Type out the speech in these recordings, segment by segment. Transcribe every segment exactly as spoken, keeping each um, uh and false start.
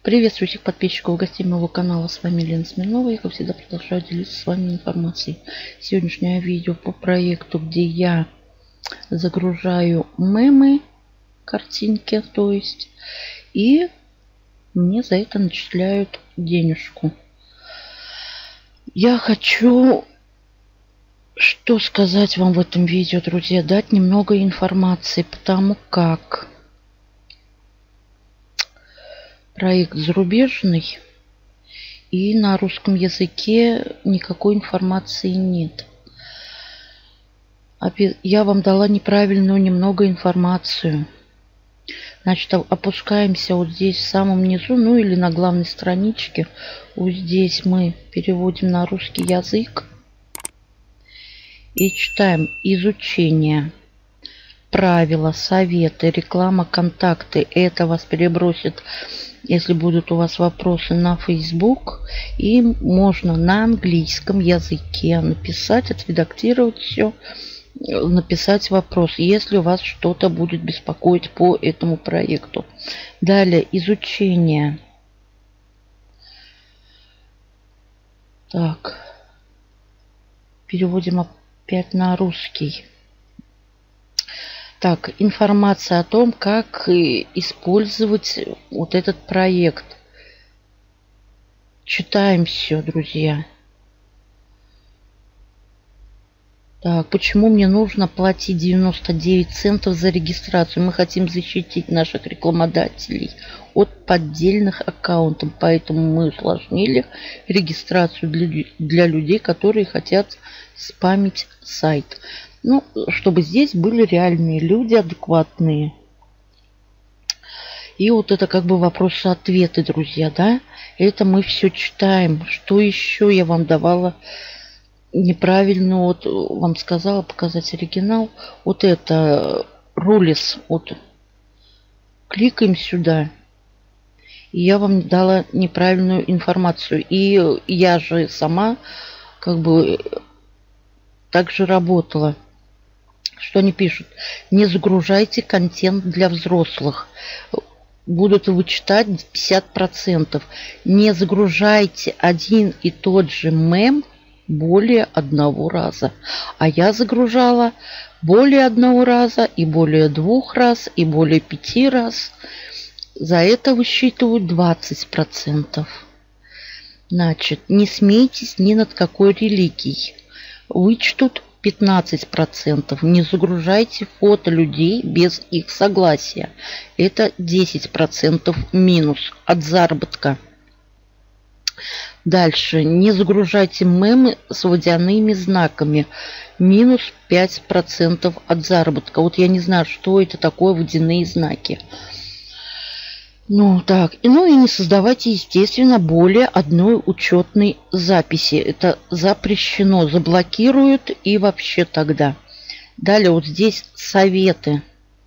Приветствую всех подписчиков и гостей моего канала. С вами Лена Смирнова. Я, как всегда, продолжаю делиться с вами информацией. Сегодняшнее видео по проекту, где я загружаю мемы, картинки, то есть, и мне за это начисляют денежку. Я хочу, что сказать вам в этом видео, друзья, дать немного информации, потому как проект зарубежный, и на русском языке никакой информации нет. Я вам дала неправильную немного информацию. Значит, опускаемся вот здесь в самом низу, ну или на главной страничке. Вот здесь мы переводим на русский язык и читаем изучение. Правила, советы, реклама, контакты. Это вас перебросит, если будут у вас вопросы, на Facebook. И можно на английском языке написать, отредактировать все, написать вопрос, если у вас что-то будет беспокоить по этому проекту. Далее, изучение. Так, переводим опять на русский. Так, информация о том, как использовать вот этот проект. Читаем все, друзья. Так, почему мне нужно платить девяносто девять центов за регистрацию? Мы хотим защитить наших рекламодателей от поддельных аккаунтов, поэтому мы усложнили регистрацию для, для людей, которые хотят спамить сайт. Ну, чтобы здесь были реальные люди, адекватные. И вот это как бы вопросы-ответы, друзья, да? Это мы все читаем. Что еще я вам давала неправильно? Вот вам сказала показать оригинал. Вот это рулис. Вот кликаем сюда. И я вам дала неправильную информацию. И я же сама как бы также работала. Что они пишут? Не загружайте контент для взрослых. Будут вычитать пятьдесят процентов. Не загружайте один и тот же мем более одного раза. А я загружала более одного раза, и более двух раз, и более пяти раз. За это высчитывают двадцать процентов. Значит, не смейтесь ни над какой религией. Вычтут пятнадцать процентов. Не загружайте фото людей без их согласия. Это десять процентов минус от заработка. Дальше. Не загружайте мемы с водяными знаками. Минус пять процентов от заработка. Вот я не знаю, что это такое водяные знаки. Ну так, ну и не создавайте, естественно, более одной учетной записи. Это запрещено, заблокируют и вообще тогда. Далее вот здесь советы.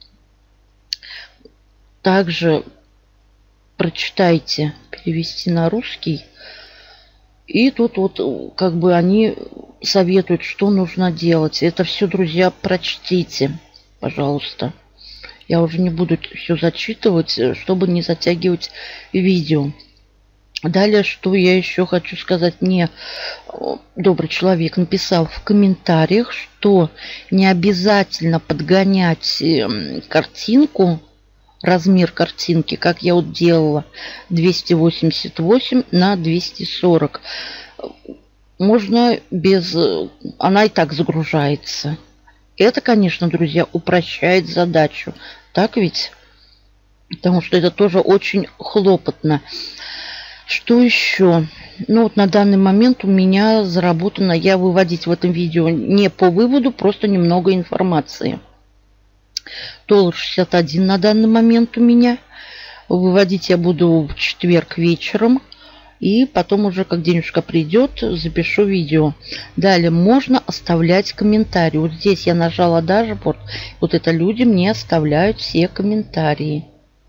Также прочитайте, перевести на русский. И тут вот как бы они советуют, что нужно делать. Это все, друзья, прочтите, пожалуйста. Я уже не буду все зачитывать, чтобы не затягивать видео. Далее, что я еще хочу сказать. Мне добрый человек написал в комментариях, что не обязательно подгонять картинку, размер картинки, как я вот делала, двести восемьдесят восемь на двести сорок. Можно без... Она и так загружается. Это, конечно, друзья, упрощает задачу. Так ведь? Потому что это тоже очень хлопотно. Что еще? Ну вот на данный момент у меня заработано, я выводить в этом видео не по выводу, просто немного информации. доллар шестьдесят один на данный момент у меня. Выводить я буду в четверг вечером. И потом уже, как денежка придет, запишу видео. Далее можно оставлять комментарии. Вот здесь я нажала дашборд. Вот это люди мне оставляют все комментарии.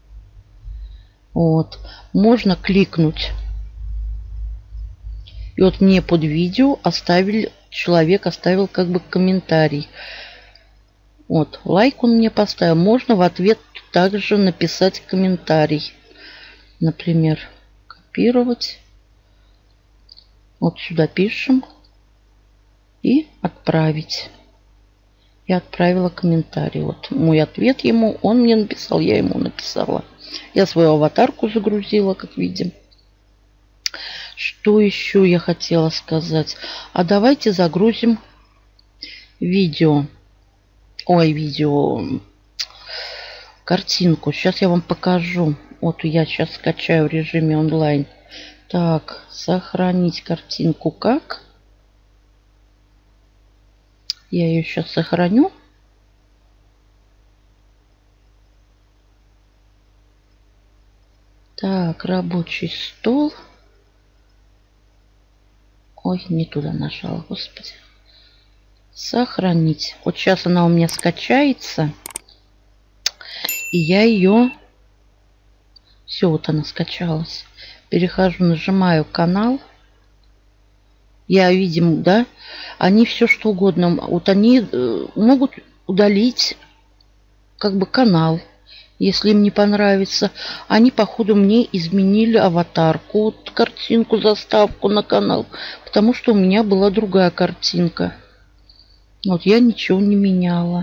Вот. Можно кликнуть. И вот мне под видео оставили, человек оставил как бы комментарий. Вот. Лайк он мне поставил. Можно в ответ также написать комментарий. Например. копировать. Вот сюда пишем. И отправить. Я отправила комментарий. Вот мой ответ ему. Он мне написал, я ему написала. Я свою аватарку загрузила, как видим. Что еще я хотела сказать? А давайте загрузим видео. Ой, видео. Картинку. Сейчас я вам покажу. Вот я сейчас скачаю в режиме онлайн. Так, сохранить картинку как? Я ее сейчас сохраню. Так, рабочий стол. Ой, не туда нажала, господи. Сохранить. Вот сейчас она у меня скачается. И я ее... Все, вот она скачалась. Перехожу, нажимаю канал. Я, видим, да, они все что угодно. Вот они э, могут удалить как бы канал, если им не понравится. Они, походу, мне изменили аватарку, вот, картинку, заставку на канал. Потому что у меня была другая картинка. Вот я ничего не меняла.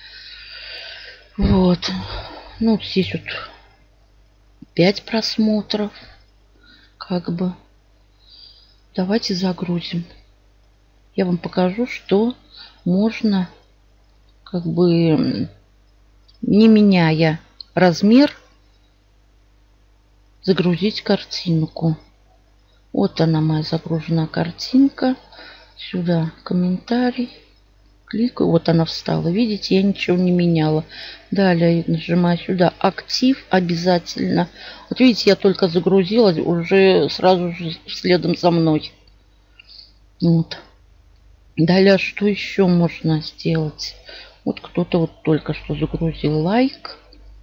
Вот. Ну, вот здесь вот пять просмотров. Как бы. Давайте загрузим. Я вам покажу, что можно, как бы, не меняя размер, загрузить картинку. Вот она, моя загруженная картинка. Сюда комментарий. Кликаю. Вот она встала. Видите, я ничего не меняла. Далее нажимаю сюда. Актив обязательно. Вот видите, я только загрузила, уже сразу же следом за мной. Вот. Далее, что еще можно сделать? Вот кто-то вот только что загрузил лайк.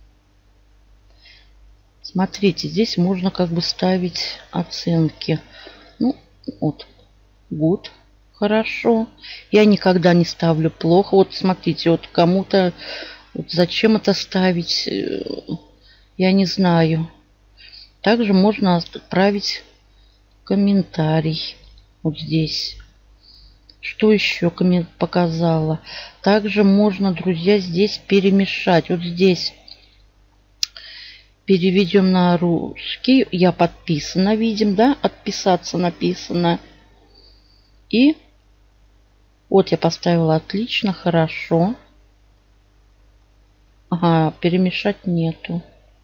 Смотрите, здесь можно как бы ставить оценки. Ну, вот. Good. Хорошо. Я никогда не ставлю плохо. Вот смотрите, вот кому-то вот зачем это ставить, я не знаю. Также можно отправить комментарий. Вот здесь. Что еще коммент показала? Также можно, друзья, здесь перемешать. Вот здесь переведем на русский. Я подписана, видим, да? Отписаться написано. И вот я поставила отлично, хорошо. Ага, перемешать нету.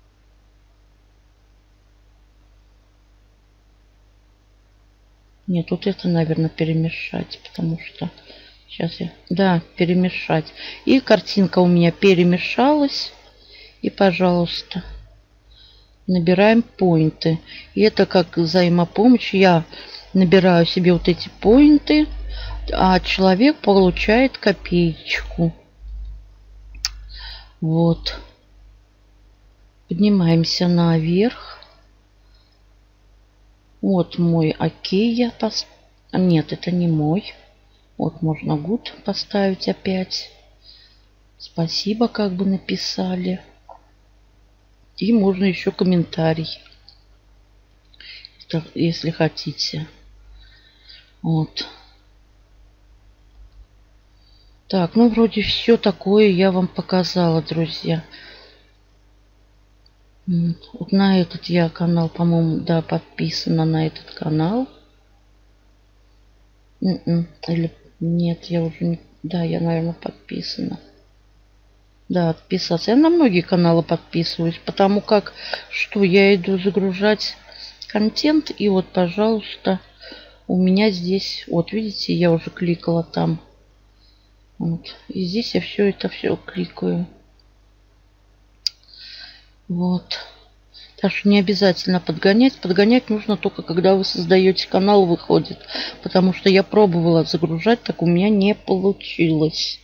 Нет, вот это, наверное, перемешать, потому что... Сейчас я... Да, перемешать. И картинка у меня перемешалась. И, пожалуйста, набираем поинты. И это как взаимопомощь. Я набираю себе вот эти поинты, а человек получает копеечку. Вот. Поднимаемся наверх. Вот мой окей я пос... Нет, это не мой. Вот можно good поставить опять. Спасибо, как бы написали. И можно еще комментарий, если хотите. Вот. Так, ну вроде все такое я вам показала, друзья. Вот на этот я канал, по-моему, да, подписана на этот канал. Или нет, я уже не... Да, я, наверное, подписана. Да, отписаться. Я на многие каналы подписываюсь, потому как, что я иду загружать контент. И вот, пожалуйста, у меня здесь, вот видите, я уже кликала там. Вот. И здесь я все это все кликаю. Вот. Так что не обязательно подгонять. Подгонять нужно только, когда вы создаете канал, выходит. Потому что я пробовала загружать, так у меня не получилось.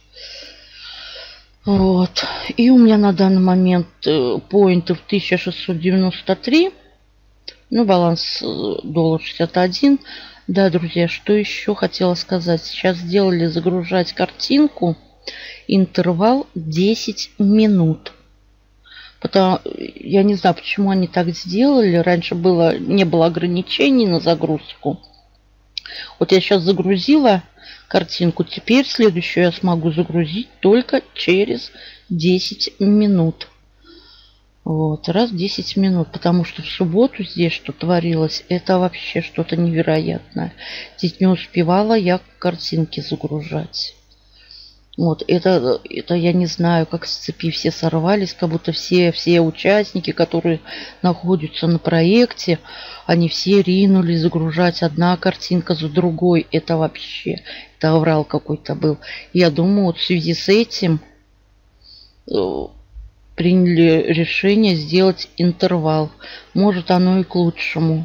Вот. И у меня на данный момент поинтов тысяча шестьсот девяносто три. Ну, баланс доллар шестьдесят один. Да, друзья, что еще хотела сказать. Сейчас сделали загружать картинку. Интервал десять минут. Потому, я не знаю, почему они так сделали. Раньше было, не было ограничений на загрузку. Вот я сейчас загрузила картинку. Теперь следующую я смогу загрузить только через десять минут. Вот, раз в десять минут. Потому что в субботу здесь что творилось, это вообще что-то невероятное. Здесь не успевала я картинки загружать. Вот, это, это я не знаю, как с цепи все сорвались, как будто все, все участники, которые находятся на проекте, они все ринулись загружать одна картинка за другой. Это вообще, это аврал какой-то был. Я думаю, вот в связи с этим э, приняли решение сделать интервал. Может, оно и к лучшему.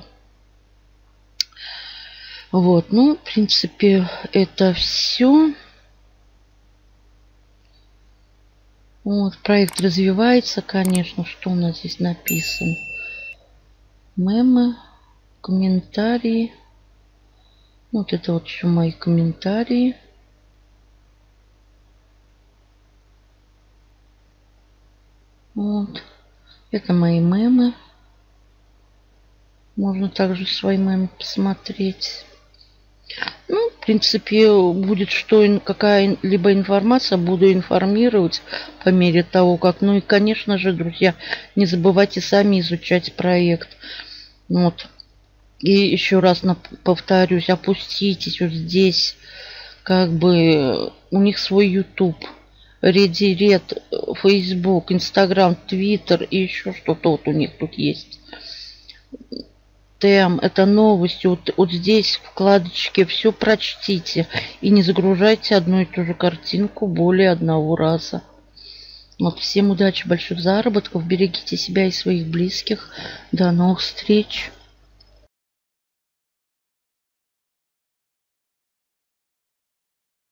Вот, ну, в принципе, это все. Вот, проект развивается, конечно. Что у нас здесь написано? Мемы, комментарии. Вот это вот еще мои комментарии. Вот. Это мои мемы. Можно также свои мемы посмотреть. Ну, в принципе, будет что, какая-либо информация, буду информировать по мере того, как. Ну и, конечно же, друзья, не забывайте сами изучать проект. Вот. И еще раз повторюсь, опуститесь вот здесь, как бы у них свой YouTube, Редирет, Facebook, Instagram, Twitter и еще что-то вот у них тут есть. Тем, это новости. Вот, вот здесь вкладочки все прочтите и не загружайте одну и ту же картинку более одного раза. Вот, всем удачи, больших заработков, берегите себя и своих близких. До новых встреч.